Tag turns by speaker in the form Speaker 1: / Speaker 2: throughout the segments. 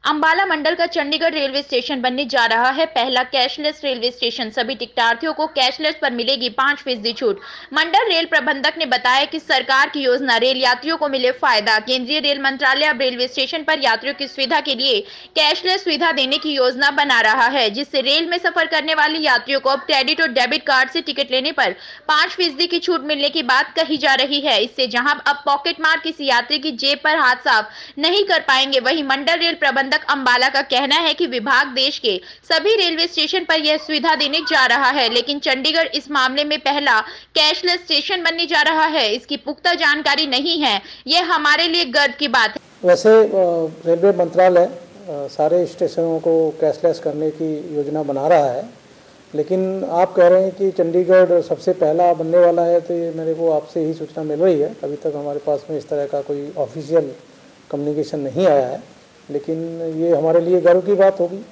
Speaker 1: अंबाला मंडल का Chandigarh railway station बनने जा रहा है पहला कैशलेस रेलवे स्टेशन। सभी टिकटार्थियों को कैशलेस पर मिलेगी 5% छूट। मंडल रेल प्रबंधक ने बताया कि सरकार की योजना रेल यात्रियों को मिले फायदा। केंद्रीय रेल मंत्रालय अब रेलवे स्टेशन पर यात्रियों की सुविधा के लिए कैशलेस सुविधा देने की योजना बना रहा है, जिससे रेल में सफर करने वाले यात्रियों को अब क्रेडिट और डेबिट कार्ड से टिकट लेने पर 5% की छूट मिलने की बात कही जा रही है। इससे जहां अब पॉकेट मार किसी यात्री की जेब पर हाथ साफ नहीं कर पाएंगे, वहीं मंडल रेल प्रबंधक अंबाला का कहना है कि विभाग देश के सभी रेलवे स्टेशन पर यह सुविधा देने जा रहा है, लेकिन चंडीगढ़ इस मामले में पहला कैशलेस स्टेशन बनने जा रहा है। इसकी पुख्ता जानकारी नहीं है, यह हमारे लिए गर्व की बात है।
Speaker 2: वैसे रेलवे मंत्रालय सारे स्टेशनों को कैशलेस करने की योजना बना रहा है, लेकिन आप कह रहे हैं कि चंडीगढ़ सबसे पहला बनने वाला है, तो ये मेरे को आपसे ही सूचना मिल रही है। अभी तक हमारे पास में इस तरह का कोई ऑफिशियल कम्युनिकेशन नहीं आया है, लेकिन ये हमारे लिए गर्व की बात होगी।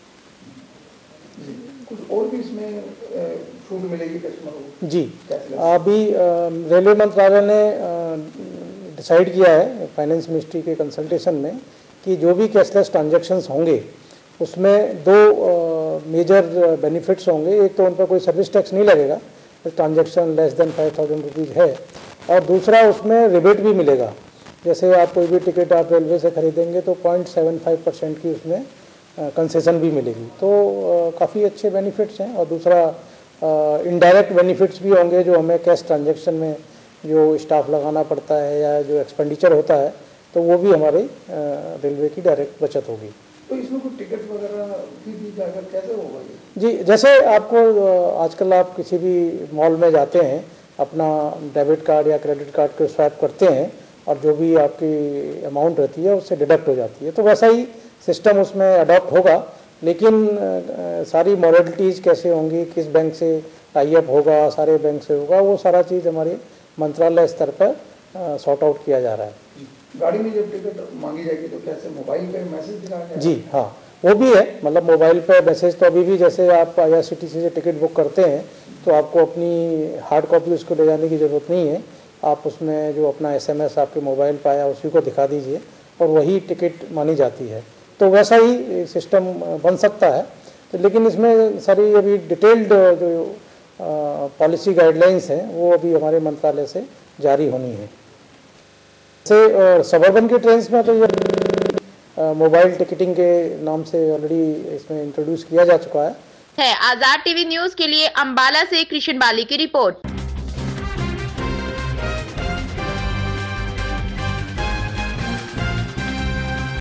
Speaker 3: कुछ और भी इसमें छूट मिलेगी कस्टमर को?
Speaker 2: जी, अभी रेलवे मंत्रालय ने डिसाइड किया है फाइनेंस मिनिस्ट्री के कंसल्टेशन में कि जो भी कैशलेस ट्रांजैक्शंस होंगे उसमें दो मेजर बेनिफिट्स होंगे। एक तो उन पर कोई सर्विस टैक्स नहीं लगेगा, ट्रांजैक्शन लेस देन 5000 रुपीज़ है, और दूसरा उसमें रिबेट भी मिलेगा। जैसे आप कोई भी टिकट आप रेलवे से खरीदेंगे तो 0.75% की उसमें कंसेशन भी मिलेगी। तो काफ़ी अच्छे बेनिफिट्स हैं। और दूसरा इनडायरेक्ट बेनिफिट्स भी होंगे, जो हमें कैश ट्रांजैक्शन में जो स्टाफ लगाना पड़ता है या जो एक्सपेंडिचर होता है, तो वो भी हमारे रेलवे की डायरेक्ट बचत होगी।
Speaker 3: तो इसमें कुछ टिकट वगैरह भी दी जाएगा, कैसे होगा ये?
Speaker 2: जी, जैसे आपको आजकल आप किसी भी मॉल में जाते हैं, अपना डेबिट कार्ड या क्रेडिट कार्ड को स्वैप करते हैं और जो भी आपकी अमाउंट रहती है उससे डिडक्ट हो जाती है, तो वैसा ही सिस्टम उसमें अडॉप्ट होगा। लेकिन सारी मॉडलिटीज़ कैसे होंगी, किस बैंक से टाई अप होगा, सारे बैंक से होगा, वो सारा चीज़ हमारे मंत्रालय स्तर पर सॉर्ट आउट किया जा रहा है।
Speaker 3: गाड़ी में जब टिकट मांगी जाएगी तो कैसे मोबाइल पे मैसेज दिखाया जाएगा?
Speaker 2: जी हाँ, वो भी है। मतलब मोबाइल पे मैसेज तो अभी भी, जैसे आप IRCTC से टिकट बुक करते हैं तो आपको अपनी हार्ड कॉपी उसको ले जाने की ज़रूरत नहीं है। आप उसमें जो अपना SMS आपके मोबाइल पर आया उसी को दिखा दीजिए और वही टिकट मानी जाती है। तो वैसा ही सिस्टम बन सकता है। तो लेकिन इसमें सारी अभी डिटेल्ड जो पॉलिसी गाइडलाइंस हैं वो अभी हमारे मंत्रालय से जारी होनी है। जैसे सबर्बन की ट्रेन्स में तो ये मोबाइल टिकटिंग के नाम से ऑलरेडी इसमें इंट्रोड्यूस किया जा चुका है।
Speaker 1: आजाद TV न्यूज़ के लिए अंबाला से कृष्ण बाली की रिपोर्ट।